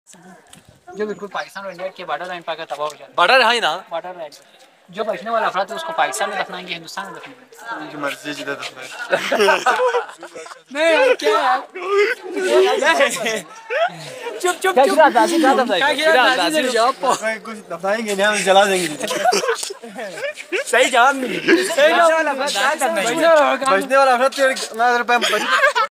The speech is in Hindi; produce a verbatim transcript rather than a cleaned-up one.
जो बिल्कुल पाकिस्तान और इंडिया के बॉर्डर लाइन पर तबाह हो जाए। बॉर्डर है ना, बॉर्डर लाइन जो बचने वाला अफराद है उसको पाकिस्तान में दफनाएंगे, हिंदुस्तान में दफनाएंगे। उनकी मर्जी जिधर दफनाए। नहीं क्या यार, चुप चुप चुप क्या दादी क्या दादी कोई कुछ दफनाएंगे नहीं, हम जला देंगे। सही जवाब नहीं, सही जवाब बचने वाला अफराद बचने वाला अफराद